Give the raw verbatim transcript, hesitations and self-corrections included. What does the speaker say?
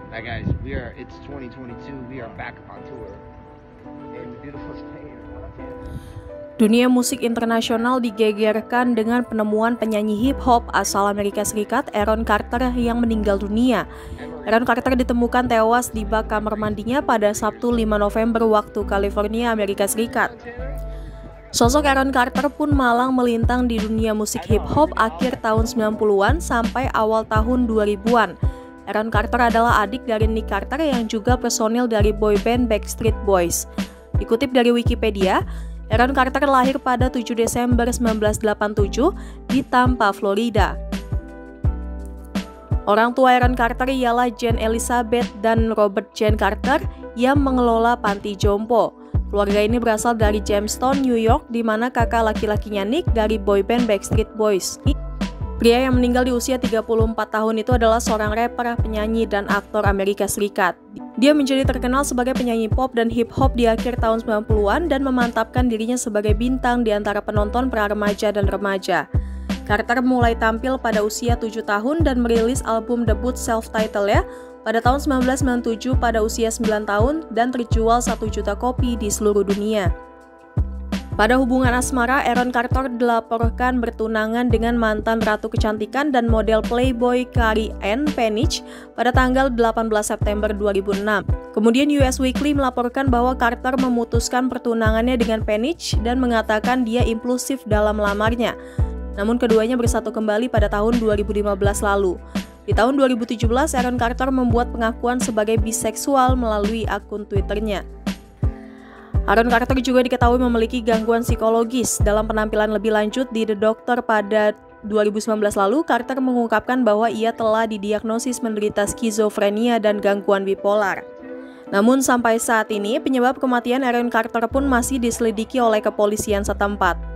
Hi guys, we are. It's twenty twenty-two. We are back on tour in beautiful Spain. Dunia musik internasional digegerkan dengan penemuan penyanyi hip-hop asal Amerika Serikat, Aaron Carter, yang meninggal dunia. Aaron Carter ditemukan tewas di bak kamar mandinya pada Sabtu lima November waktu California, Amerika Serikat. Sosok Aaron Carter pun malang melintang di dunia musik hip-hop akhir tahun sembilan puluhan sampai awal tahun dua ribuan. Aaron Carter adalah adik dari Nick Carter yang juga personil dari boyband Backstreet Boys. Dikutip dari Wikipedia, Aaron Carter lahir pada tujuh Desember seribu sembilan ratus delapan puluh tujuh di Tampa, Florida. Orang tua Aaron Carter ialah Jane Elizabeth dan Robert Jane Carter yang mengelola panti jompo. Keluarga ini berasal dari Jamestown, New York, di mana kakak laki-lakinya Nick dari boyband Backstreet Boys. Pria yang meninggal di usia tiga puluh empat tahun itu adalah seorang rapper, penyanyi, dan aktor Amerika Serikat. Dia menjadi terkenal sebagai penyanyi pop dan hip-hop di akhir tahun sembilan puluhan dan memantapkan dirinya sebagai bintang di antara penonton pra remaja dan remaja. Carter mulai tampil pada usia tujuh tahun dan merilis album debut self-titled-nya pada tahun seribu sembilan ratus sembilan puluh tujuh pada usia sembilan tahun dan terjual satu juta kopi di seluruh dunia. Pada hubungan asmara, Aaron Carter dilaporkan bertunangan dengan mantan ratu kecantikan dan model Playboy Carrie Ann Penich pada tanggal delapan belas September dua ribu enam. Kemudian U S Weekly melaporkan bahwa Carter memutuskan pertunangannya dengan Penich dan mengatakan dia impulsif dalam melamarnya. Namun keduanya bersatu kembali pada tahun dua ribu lima belas lalu. Di tahun dua ribu tujuh belas, Aaron Carter membuat pengakuan sebagai biseksual melalui akun Twitternya. Aaron Carter juga diketahui memiliki gangguan psikologis. Dalam penampilan lebih lanjut di The Doctor pada dua ribu sembilan belas lalu, Carter mengungkapkan bahwa ia telah didiagnosis menderita skizofrenia dan gangguan bipolar. Namun sampai saat ini, penyebab kematian Aaron Carter pun masih diselidiki oleh kepolisian setempat.